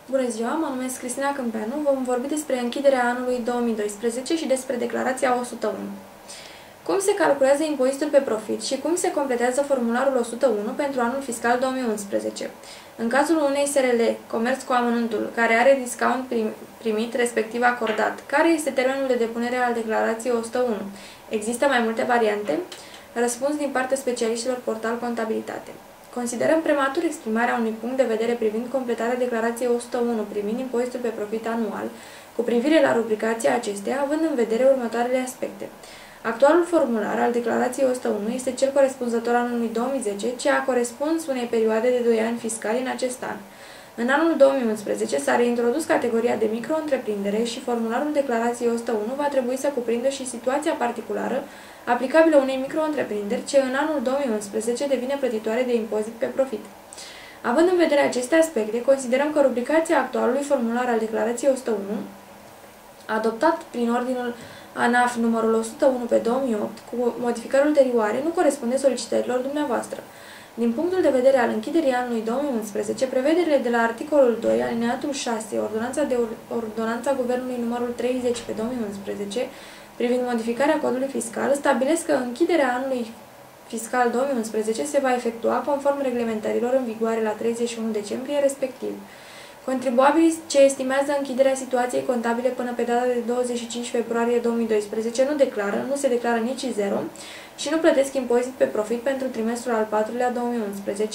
Bună ziua, mă numesc Cristina Câmpeanu. Vom vorbi despre închiderea anului 2012 și despre declarația 101. Cum se calculează impozitul pe profit și cum se completează formularul 101 pentru anul fiscal 2011? În cazul unei SRL, comerț cu amănuntul, care are discount primit, respectiv acordat, care este termenul de depunere al declarației 101? Există mai multe variante? Răspuns din partea specialiștilor Portal Contabilitate. Considerăm prematur exprimarea unui punct de vedere privind completarea declarației 101 privind impozitul pe profit anual, cu privire la rubricația acesteia, având în vedere următoarele aspecte. Actualul formular al declarației 101 este cel corespunzător anului 2010, ce a corespuns unei perioade de 2 ani fiscali în acest an. În anul 2011 s-a reintrodus categoria de micro-întreprindere și formularul declarației 101 va trebui să cuprindă și situația particulară aplicabilă unei micro-întreprinderi, ce în anul 2011 devine plătitoare de impozit pe profit. Având în vedere aceste aspecte, considerăm că rubricația actualului formular al declarației 101, adoptat prin ordinul ANAF numărul 101 pe 2008, cu modificări ulterioare, nu corespunde solicitărilor dumneavoastră. Din punctul de vedere al închiderii anului 2011, prevederile de la articolul 2, alineatul 6, ordonanța Guvernului numărul 30 pe 2011, privind modificarea codului fiscal, stabilesc că închiderea anului fiscal 2011 se va efectua conform reglementărilor în vigoare la 31 decembrie respectiv. Contribuabilii ce estimează închiderea situației contabile până pe data de 25 februarie 2012 nu declară, nu se declară nici zero și nu plătesc impozit pe profit pentru trimestrul al 4-lea 2011,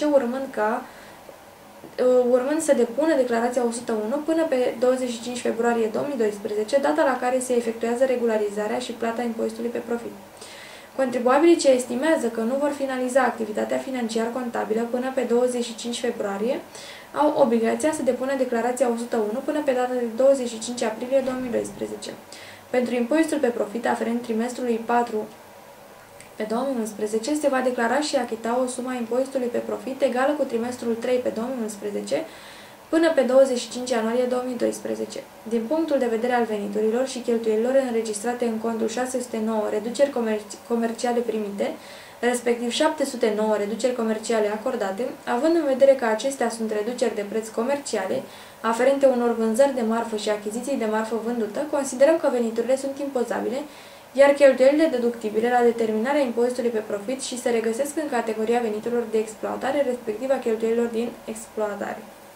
urmând să depună declarația 101 până pe 25 februarie 2012, data la care se efectuează regularizarea și plata impozitului pe profit. Contribuabilii ce estimează că nu vor finaliza activitatea financiar-contabilă până pe 25 februarie au obligația să depună declarația 101 până pe data de 25 aprilie 2012. Pentru impozitul pe profit aferent trimestrului 4 pe 2011 se va declara și achita o sumă a impozitului pe profit egală cu trimestrul 3 pe 2011 până pe 25 ianuarie 2012. Din punctul de vedere al veniturilor și cheltuielilor înregistrate în contul 609 reduceri comerciale primite, respectiv 709 reduceri comerciale acordate, având în vedere că acestea sunt reduceri de preț comerciale, aferente unor vânzări de marfă și achiziții de marfă vândută, considerăm că veniturile sunt impozabile, iar cheltuielile deductibile la determinarea impozitului pe profit și se regăsesc în categoria veniturilor de exploatare, respectiv a cheltuielilor din exploatare.